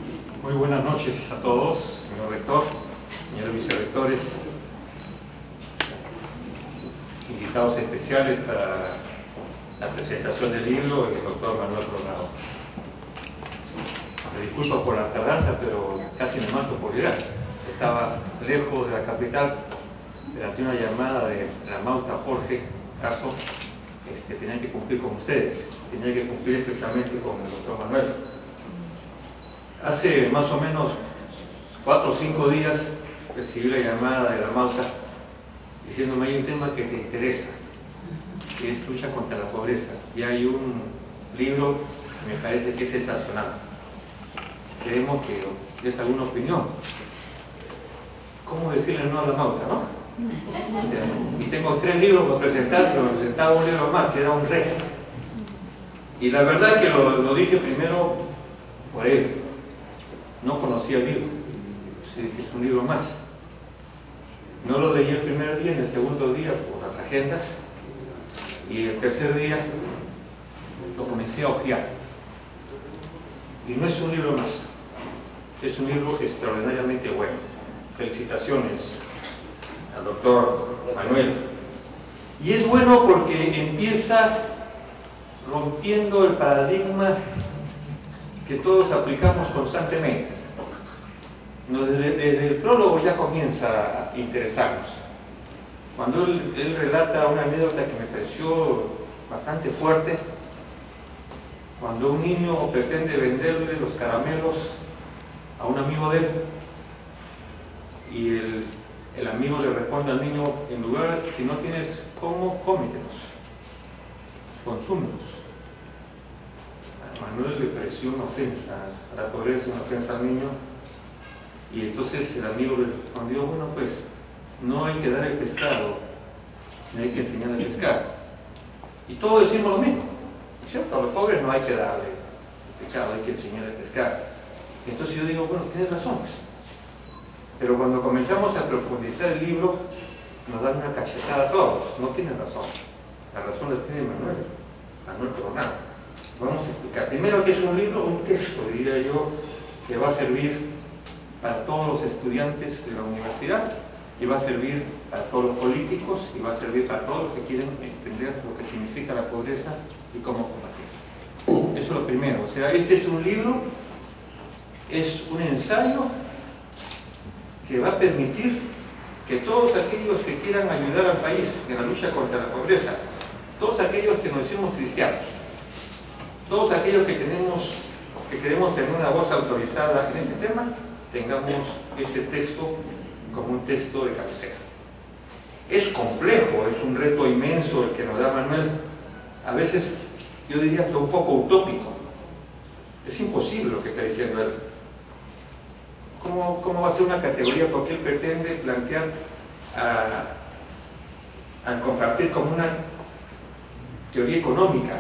Muy buenas noches a todos, señor rector, señores vicerrectores, invitados especiales para la presentación del libro, el doctor Manuel Coronado. Me disculpo por la tardanza, pero casi me mato por llegar. Estaba lejos de la capital, durante una llamada de la Mauta Jorge Caso, tenía que cumplir con ustedes, tenía que cumplir especialmente con el doctor Manuel. Hace más o menos 4 o 5 días recibí la llamada de la Mauta diciéndome: hay un tema que te interesa, que es lucha contra la pobreza, y hay un libro que me parece que es sensacional. Queremos que des alguna opinión. ¿Cómo decirle no a la Mauta, no? O sea, y tengo 3 libros para presentar, pero me presentaba un libro más, que era un reto. Y la verdad que lo dije primero por él. No conocía el libro, que es un libro más. No lo leí el primer día, en el segundo día por las agendas, y el tercer día lo comencé a hojear. Y no es un libro más, es un libro extraordinariamente bueno. Felicitaciones al doctor Manuel. Y es bueno porque empieza rompiendo el paradigma que todos aplicamos constantemente. Desde el prólogo ya comienza a interesarnos. Cuando él relata una anécdota que me pareció bastante fuerte, cuando un niño pretende venderle los caramelos a un amigo de él, y el amigo le responde al niño: en lugar, si no tienes cómo, cómetelos, consúmelos. A Manuel le pareció una ofensa a la pobreza, una ofensa al niño, y entonces el amigo le respondió: bueno, pues no hay que dar el pescado, no hay que enseñar a pescar. Y todos decimos lo mismo, ¿cierto? A los pobres no hay que darle el pescado, hay que enseñar a pescar. Y entonces yo digo: bueno, tienes razón. Pero cuando comenzamos a profundizar el libro, nos dan una cachetada a todos. No tienen razón, la razón la tiene Manuel Coronado. Vamos a explicar. Primero, que es un libro, un texto, diría yo, que va a servir para todos los estudiantes de la universidad, y va a servir para todos los políticos, y va a servir para todos los que quieren entender lo que significa la pobreza y cómo combatirla. Eso es lo primero. O sea, este es un libro, es un ensayo que va a permitir que todos aquellos que quieran ayudar al país en la lucha contra la pobreza, todos aquellos que nos decimos cristianos, todos aquellos que queremos tener una voz autorizada en ese tema, tengamos este texto como un texto de cabecera. Es complejo, es un reto inmenso el que nos da Manuel, a veces yo diría hasta un poco utópico. Es imposible lo que está diciendo él. ¿Cómo va a ser una categoría? Porque él pretende plantear al compartir como una teoría económica,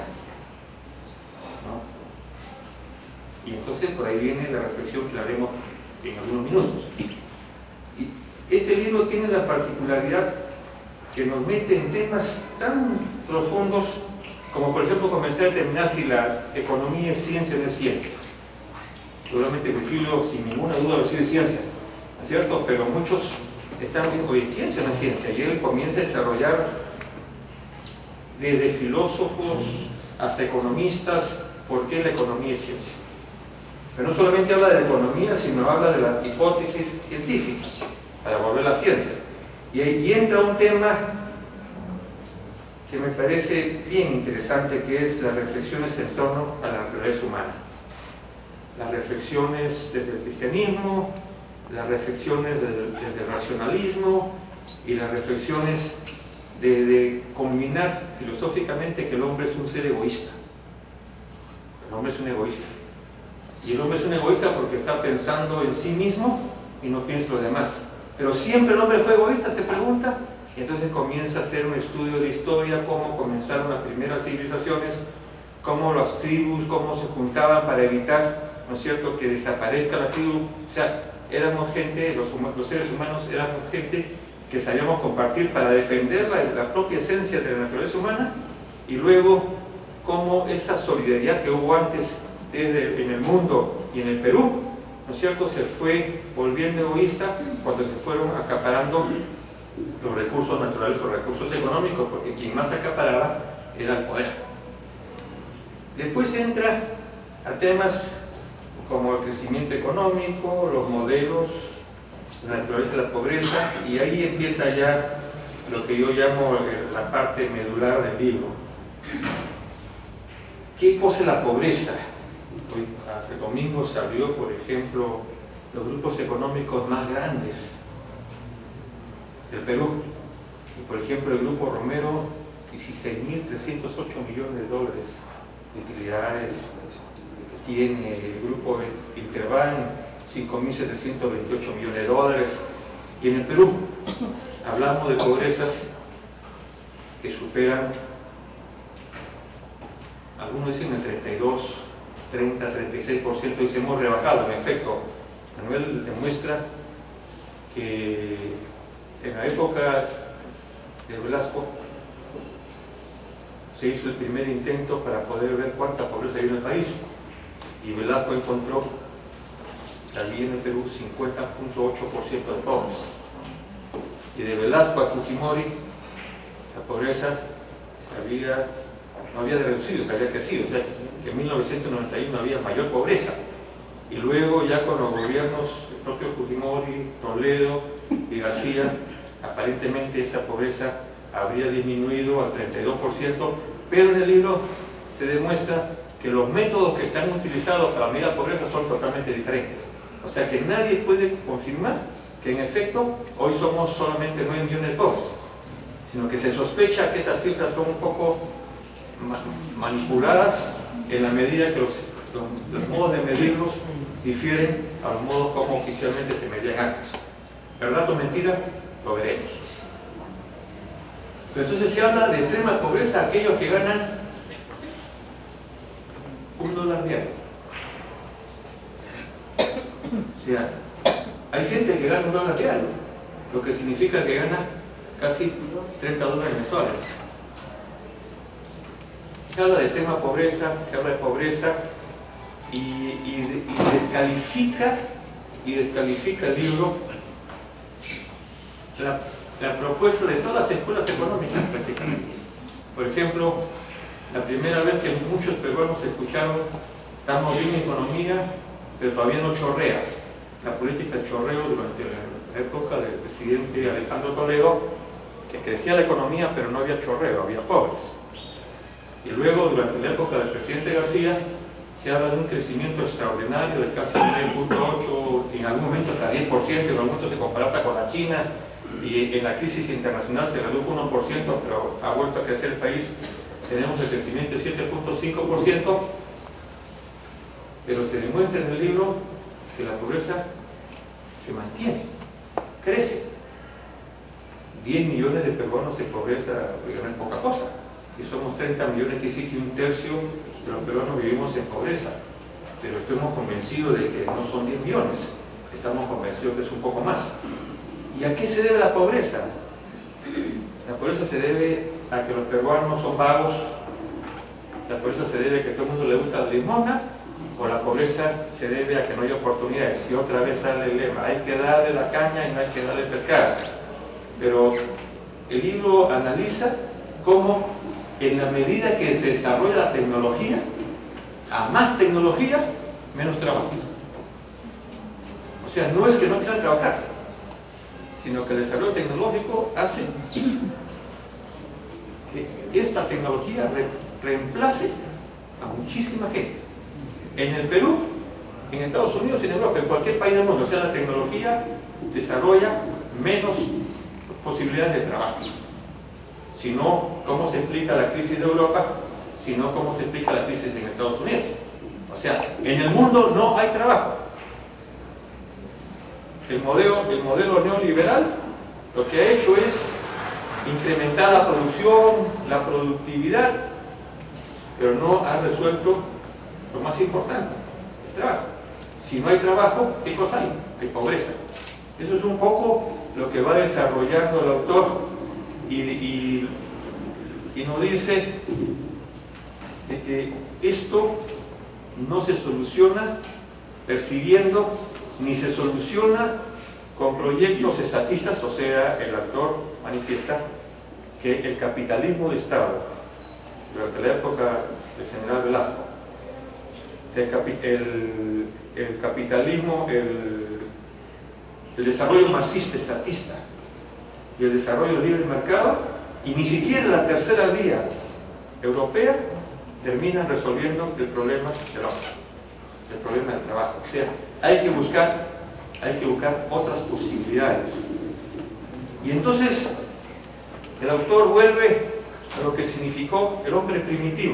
¿no? Y entonces por ahí viene la reflexión que haremos en algunos minutos. Y este libro tiene la particularidad que nos mete en temas tan profundos como, por ejemplo, comenzar a determinar si la economía es ciencia o no es ciencia. Seguramente Virgilio, sin ninguna duda, lo sigue ciencia, ¿no es cierto? Pero muchos están viendo: ¿es ciencia o no es ciencia? Y él comienza a desarrollar, desde filósofos hasta economistas, por qué la economía es ciencia. Pero no solamente habla de la economía, sino habla de la hipótesis científica, para volver a la ciencia. Y entra un tema que me parece bien interesante, que es las reflexiones en torno a la naturaleza humana. Las reflexiones desde el cristianismo, las reflexiones desde el racionalismo, y las reflexiones de combinar filosóficamente que el hombre es un ser egoísta. El hombre es un egoísta. Y el hombre es un egoísta porque está pensando en sí mismo y no piensa en los demás. Pero siempre el hombre fue egoísta, se pregunta, y entonces comienza a hacer un estudio de historia, cómo comenzaron las primeras civilizaciones, cómo las tribus, cómo se juntaban para evitar, ¿no es cierto?, que desaparezca la tribu. O sea, éramos gente, los seres humanos éramos gente que sabíamos compartir para defender la propia esencia de la naturaleza humana, y luego cómo esa solidaridad que hubo antes en el mundo y en el Perú ¿no es cierto?, se fue volviendo egoísta cuando se fueron acaparando los recursos naturales o recursos económicos, porque quien más acaparaba era el poder. Después entra a temas como el crecimiento económico, los modelos, la naturaleza de la pobreza, y ahí empieza ya lo que yo llamo la parte medular del libro. ¿Qué cosa es la pobreza? Hoy, hace domingo salió, por ejemplo, los grupos económicos más grandes del Perú. Y, por ejemplo, el Grupo Romero, 16.308 millones de dólares de utilidades que tiene. El Grupo Interbank, 5.728 millones de dólares. Y en el Perú hablamos de pobrezas que superan, algunos dicen el 32, 30, 36%, y se hemos rebajado. En efecto, Manuel demuestra que en la época de Velasco se hizo el primer intento para poder ver cuánta pobreza hay en el país, y Velasco encontró allí en el Perú 50.8% de pobres, y de Velasco a Fujimori la pobreza no había reducido, se había crecido. O sea, que en 1991 había mayor pobreza, y luego ya con los gobiernos, el propio Fujimori, Toledo y García, aparentemente esa pobreza habría disminuido al 32%, pero en el libro se demuestra que los métodos que se han utilizado para medir la pobreza son totalmente diferentes. O sea que nadie puede confirmar que en efecto hoy somos solamente 9 millones de pobres, sino que se sospecha que esas cifras son un poco manipuladas en la medida que los modos de medirlos difieren a los modos como oficialmente se medían antes. ¿Verdad o mentira? Lo veremos. Pero entonces se habla de extrema pobreza aquellos que ganan $1 diario. O sea, hay gente que gana $1 diario, lo que significa que gana casi $30 mensuales. Se habla de extrema pobreza, se habla de pobreza y descalifica el libro la propuesta de todas las escuelas económicas prácticamente. Por ejemplo, la primera vez que muchos peruanos escucharon estamos bien en economía, pero todavía no chorrea. La política del chorreo durante la época del presidente Alejandro Toledo, que crecía la economía pero no había chorreo, había pobres. Y luego durante la época del presidente García se habla de un crecimiento extraordinario de casi 9.8, en algún momento hasta 10%, en algún momento se compara hasta con la China, y en la crisis internacional se redujo 1%, pero ha vuelto a crecer el país. Tenemos el crecimiento de 7.5%, pero se demuestra en el libro que la pobreza se mantiene, crece. 10 millones de peruanos en pobreza, no es poca cosa. Si somos 30 millones, que sí que un tercio de los peruanos vivimos en pobreza, pero estamos convencidos de que no son 10 millones, estamos convencidos que es un poco más. ¿Y a qué se debe la pobreza? La pobreza se debe a que los peruanos son vagos, la pobreza se debe a que a todo el mundo le gusta la limosna, o la pobreza se debe a que no hay oportunidades. Y otra vez sale el lema, hay que darle la caña y no hay que darle pescar. Pero el libro analiza cómo en la medida que se desarrolla la tecnología, a más tecnología, menos trabajo. O sea, no es que no quieran trabajar, sino que el desarrollo tecnológico hace que esta tecnología reemplace a muchísima gente. En el Perú, en Estados Unidos, en Europa, en cualquier país del mundo. O sea, la tecnología desarrolla menos posibilidades de trabajo. Si no, ¿cómo se explica la crisis de Europa? Si no, ¿cómo se explica la crisis en Estados Unidos? O sea, en el mundo no hay trabajo. El modelo neoliberal lo que ha hecho es incrementar la producción, la productividad, pero no ha resuelto lo más importante, el trabajo. Si no hay trabajo, ¿qué cosa hay? Hay pobreza. Eso es un poco lo que va desarrollando el autor y nos dice que esto no se soluciona persiguiendo ni se soluciona con proyectos estatistas. O sea, el autor manifiesta que el capitalismo de Estado, durante la época del general Velasco, el capitalismo, el desarrollo marxista estatista y el desarrollo libre mercado, y ni siquiera la tercera vía europea, terminan resolviendo el problema del hombre, el problema del trabajo. O sea, hay que buscar otras posibilidades. Y entonces el autor vuelve a lo que significó el hombre primitivo.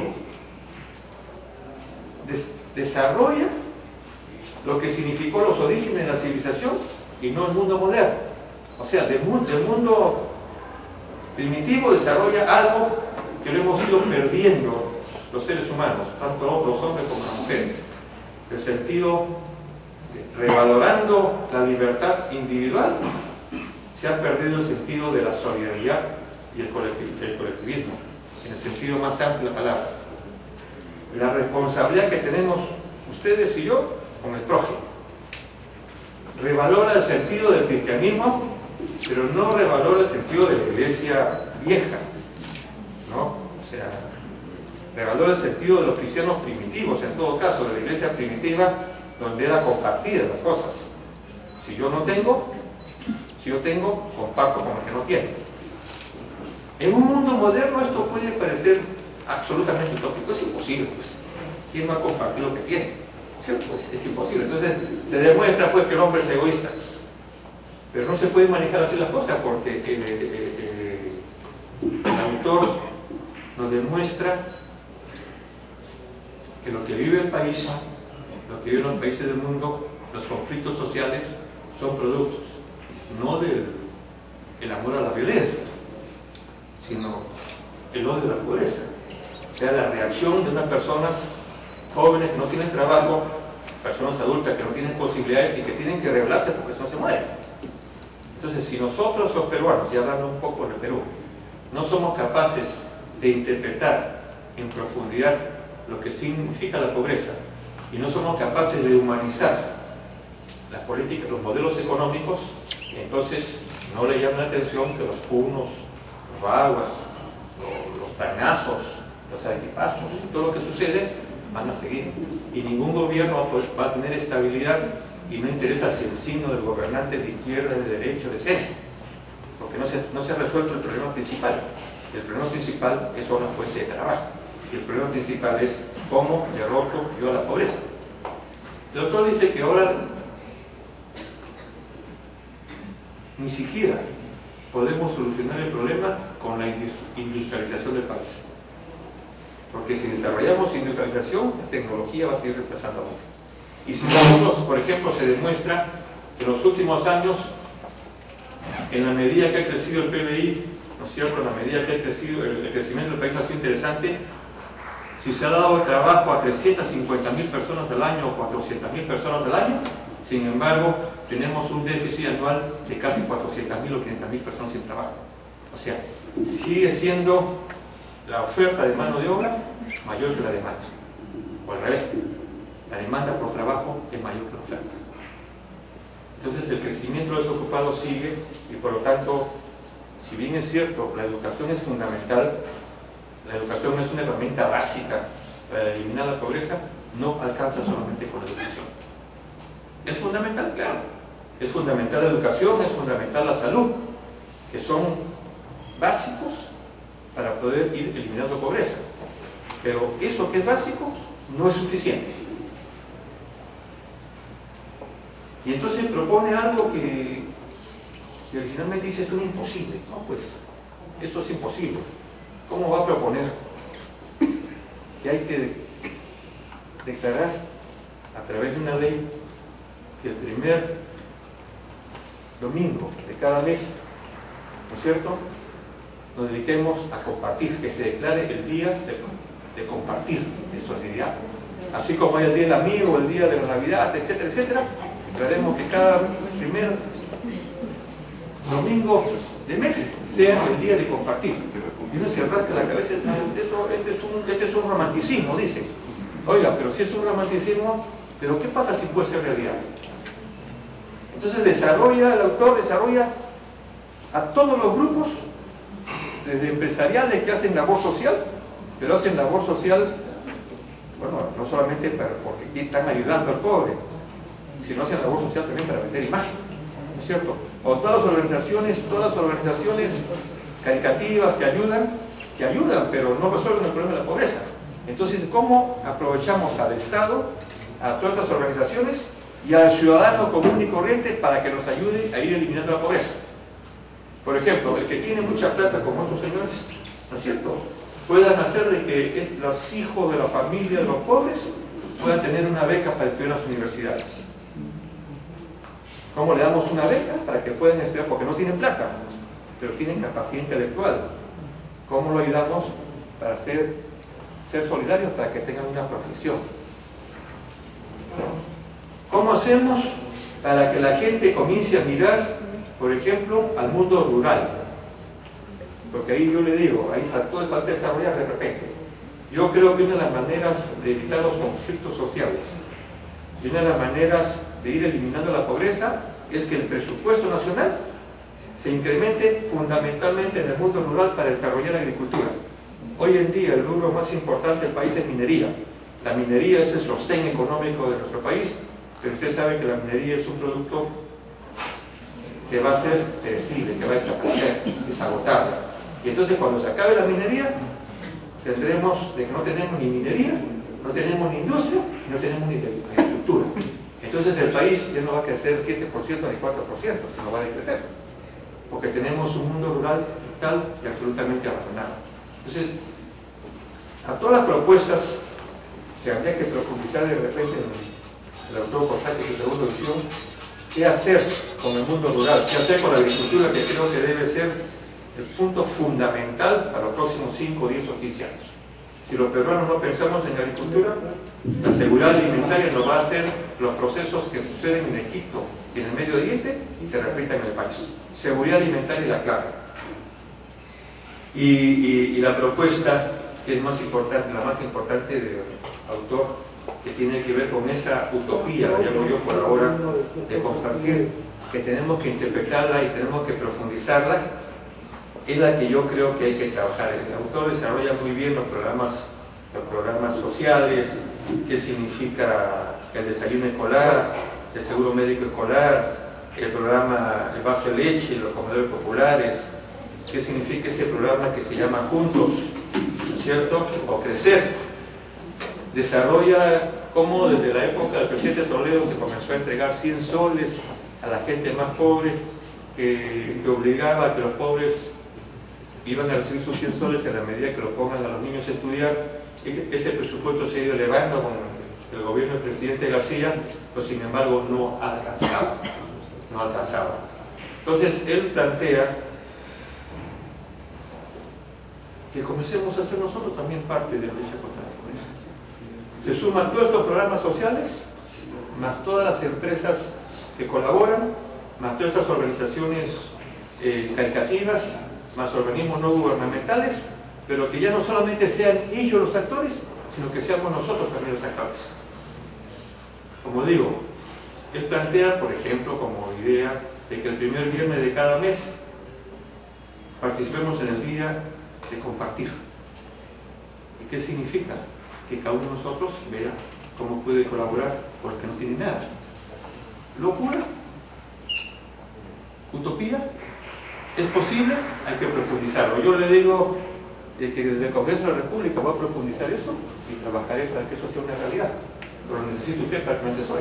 Desarrolla lo que significó los orígenes de la civilización y no el mundo moderno. O sea, del mundo primitivo desarrolla algo que lo hemos ido perdiendo los seres humanos, tanto los hombres como las mujeres. El sentido, revalorando la libertad individual, se ha perdido el sentido de la solidaridad y el colectivismo, en el sentido más amplio de la palabra. La responsabilidad que tenemos ustedes y yo con el prójimo. Revalora el sentido del cristianismo, pero no revalora el sentido de la iglesia vieja, ¿no? O sea, revalora el sentido de los cristianos primitivos, en todo caso, de la iglesia primitiva, donde era compartida las cosas. Si yo tengo, comparto con el que no tiene. En un mundo moderno esto puede parecer absolutamente utópico, es imposible, pues. ¿Quién va a compartir lo que tiene? Pues es imposible. Entonces se demuestra pues que el hombre es egoísta. Pero no se puede manejar así las cosas, porque el autor nos demuestra que lo que vive el país, lo que viven los países del mundo, los conflictos sociales, son productos no del amor a la violencia, sino el odio a la pobreza. O sea, la reacción de unas personas jóvenes que no tienen trabajo, personas adultas que no tienen posibilidades y que tienen que rebelarse porque si no se mueren. Entonces, si nosotros los peruanos, y hablando un poco del Perú, no somos capaces de interpretar en profundidad lo que significa la pobreza, y no somos capaces de humanizar las políticas, los modelos económicos, entonces no le llama la atención que los punos, los baguas, los tañazos, los arequipazos, todo lo que sucede van a seguir, y ningún gobierno va a tener estabilidad, y no interesa si el signo del gobernante es de izquierda, de derecha, de centro, porque no se ha resuelto el problema principal. El problema principal es una fuente de trabajo, y el problema principal es cómo derroto yo a la pobreza. El autor dice que ahora ni siquiera podemos solucionar el problema con la industrialización del país, porque si desarrollamos industrialización, la tecnología va a seguir reemplazando a otros. Y si nosotros, por ejemplo, se demuestra que en los últimos años, en la medida que ha crecido el PBI, ¿no es cierto?, en la medida que ha crecido el crecimiento del país ha sido interesante, si se ha dado trabajo a 350.000 personas al año o 400.000 personas al año, sin embargo, tenemos un déficit anual de casi 400.000 o 500.000 personas sin trabajo. O sea, sigue siendo la oferta de mano de obra mayor que la demanda. O al revés, la demanda por trabajo es mayor que la oferta. Entonces el crecimiento de los desocupados sigue, y por lo tanto, si bien es cierto, la educación es fundamental, la educación es una herramienta básica para eliminar la pobreza, no alcanza solamente con la educación. Es fundamental, claro. Es fundamental la educación, es fundamental la salud, que son básicos para poder ir eliminando pobreza. Pero eso que es básico no es suficiente. Y entonces propone algo que originalmente dice: esto es imposible. No, pues, eso es imposible. ¿Cómo va a proponer que hay que declarar a través de una ley que el primer domingo de cada mes, ¿no es cierto?, nos dediquemos a compartir, que se declare el día de compartir, de solidaridad? Así como hay el día del amigo, el día de la Navidad, etcétera, etcétera, declaremos que cada primer domingo de mes sea el día de compartir. Y uno se rasca la cabeza: este es un romanticismo, dice. Oiga, pero si es un romanticismo, ¿pero qué pasa si puede ser realidad? Entonces el autor desarrolla a todos los grupos, desde empresariales que hacen labor social, pero hacen labor social, bueno, no solamente porque están ayudando al pobre, sino hacen labor social también para vender imagen, ¿no es cierto? O todas las organizaciones caricativas que ayudan, pero no resuelven el problema de la pobreza. Entonces, ¿cómo aprovechamos al Estado, a todas estas organizaciones y al ciudadano común y corriente para que nos ayude a ir eliminando la pobreza? Por ejemplo, el que tiene mucha plata, como estos señores, ¿no es cierto?, puedan hacer de que los hijos de la familia de los pobres puedan tener una beca para estudiar en las universidades. ¿Cómo le damos una beca? Para que puedan estudiar, porque no tienen plata, pero tienen capacidad intelectual. ¿Cómo lo ayudamos para ser solidarios, para que tengan una profesión? ¿Cómo hacemos para que la gente comience a mirar, por ejemplo, al mundo rural? Porque ahí yo le digo, ahí falta desarrollar de repente. Yo creo que una de las maneras de evitar los conflictos sociales y una de las maneras de ir eliminando la pobreza es que el presupuesto nacional se incremente fundamentalmente en el mundo rural para desarrollar la agricultura. Hoy en día el rubro más importante del país es minería. La minería es el sostén económico de nuestro país, pero usted sabe que la minería es un producto que va a ser perecible, que va a desaparecer, es agotable. Y entonces cuando se acabe la minería, tendremos de que no tenemos ni minería, no tenemos ni industria, y no tenemos ni agricultura. Entonces el país ya no va a crecer 7% ni 4%, sino va a decrecer, porque tenemos un mundo rural total y absolutamente abandonado. Entonces, a todas las propuestas que habría que profundizar de repente en el autor Cortázar y su segunda visión, qué hacer con el mundo rural, qué hacer con la agricultura, que creo que debe ser el punto fundamental para los próximos 5, 10 o 15 años. Si los peruanos no pensamos en agricultura, la seguridad alimentaria nos va a hacer los procesos que suceden en Egipto y en el Medio Oriente y se repitan en el país. Seguridad alimentaria es la clave. Y la propuesta que es más importante, la más importante del autor, que tiene que ver con esa utopía, la llamo yo por ahora, de compartir, que tenemos que interpretarla y tenemos que profundizarla, es la que yo creo que hay que trabajar. El autor desarrolla muy bien los programas sociales, qué significa el desayuno escolar, el seguro médico escolar, el programa El vaso de leche, los comedores populares, qué significa ese programa que se llama Juntos, ¿no es cierto?, o Crecer. Desarrolla cómo desde la época del presidente Toledo se comenzó a entregar 100 soles a la gente más pobre, que obligaba a que los pobres iban a recibir sus 100 soles en la medida que lo pongan a los niños a estudiar. Ese presupuesto se ha ido elevando con el gobierno del presidente García, pero sin embargo no alcanzaba. Entonces él plantea que comencemos a hacer nosotros también parte de la lucha contra la pobreza. Se suman todos estos programas sociales, más todas las empresas que colaboran, más todas estas organizaciones caritativas, más organismos no gubernamentales, pero que ya no solamente sean ellos los actores, sino que seamos nosotros también los actores. Como digo, él plantea, por ejemplo, como idea, de que el primer viernes de cada mes participemos en el día de compartir. ¿Y qué significa? Que cada uno de nosotros vea cómo puede colaborar con el que no tiene nada. ¿Locura? ¿Utopía? ¿Es posible? Hay que profundizarlo. Yo le digo que desde el Congreso de la República voy a profundizar eso y trabajaré para que eso sea una realidad. Pero lo necesito usted para que me asesore.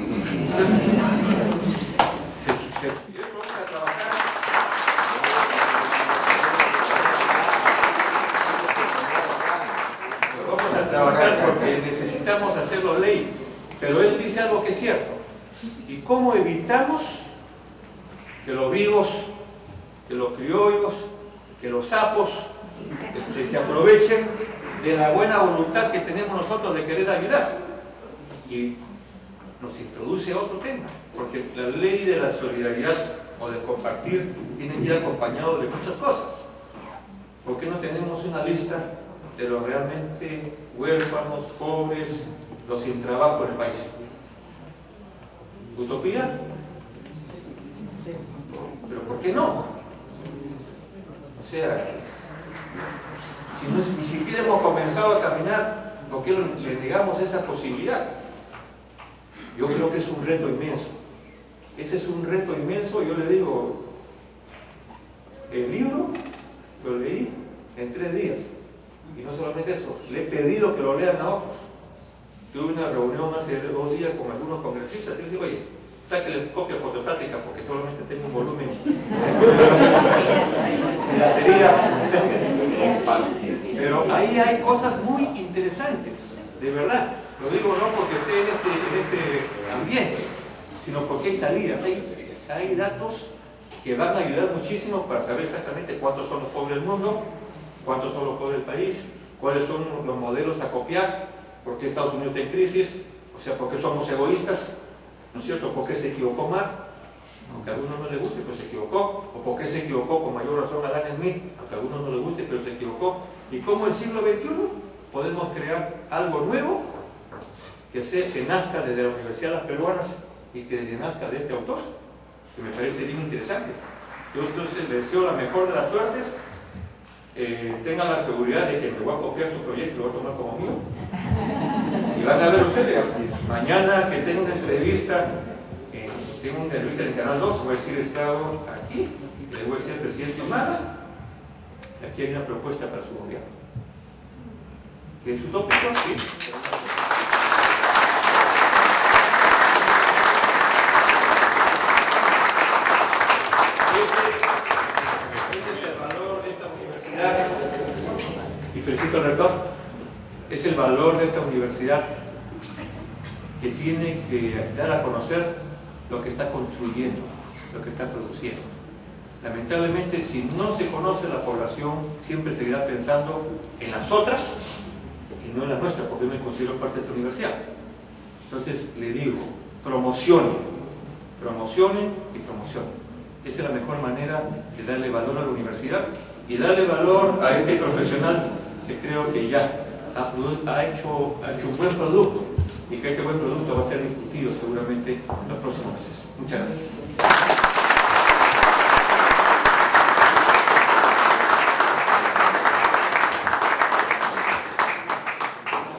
Vamos a trabajar porque necesitamos hacerlo ley. Pero él dice algo que es cierto. ¿Y cómo evitamos que los vivos, que los criollos, que los sapos se aprovechen de la buena voluntad que tenemos nosotros de querer ayudar? Y nos introduce a otro tema, porque la ley de la solidaridad o de compartir tiene que ir acompañado de muchas cosas. ¿Por qué no tenemos una lista de los realmente huérfanos, pobres, los sin trabajo en el país? ¿Utopía? Pero ¿por qué no? O sea, si ni siquiera hemos comenzado a caminar, ¿por qué le negamos esa posibilidad? Yo creo que es un reto inmenso. Ese es un reto inmenso. Yo le digo, el libro lo leí en 3 días. Y no solamente eso, le he pedido que lo lean a otros. Tuve una reunión hace 2 días con algunos congresistas y les digo, oye, sáquenle copia fotostática porque solamente tengo un volumen de batería. Pero ahí hay cosas muy interesantes, de verdad. Lo digo no porque esté en este ambiente, sino porque hay salidas, hay datos que van a ayudar muchísimo para saber exactamente cuántos son los pobres del mundo, cuántos son los pobres del país, cuáles son los modelos a copiar, por qué Estados Unidos está en crisis, o sea, por qué somos egoístas, ¿no es cierto? ¿Por qué se equivocó Marx? Aunque a algunos no les guste, pero se equivocó. ¿O por qué se equivocó con mayor razón Adam Smith? Aunque a algunos no les guste, pero se equivocó. ¿Y cómo en el siglo XXI podemos crear algo nuevo que nazca desde la Universidad de las Peruanas y que nazca de este autor? Que me parece bien interesante. Yo entonces les deseo la mejor de las suertes. Tengan la seguridad de que me voy a copiar su proyecto y lo voy a tomar como mío. Y van a ver ustedes, mañana que tengo una entrevista, en el Canal 2, voy a decir, he estado aquí, le voy a decir al presidente Humala, aquí hay una propuesta para su gobierno. ¿Que es utópico? Sí. Ese es el valor de esta universidad, y felicito al rector, es el valor de esta universidad que tiene que dar a conocer lo que está construyendo, lo que está produciendo. Lamentablemente, si no se conoce la población, siempre seguirá pensando en las otras y no en la nuestra, porque yo me considero parte de esta universidad. Entonces, le digo, promocionen y promocionen. Esa es la mejor manera de darle valor a la universidad y darle valor a este profesional que creo que ya ha hecho un buen producto y que este buen producto va a ser discutido seguramente en los próximos meses. Muchas gracias.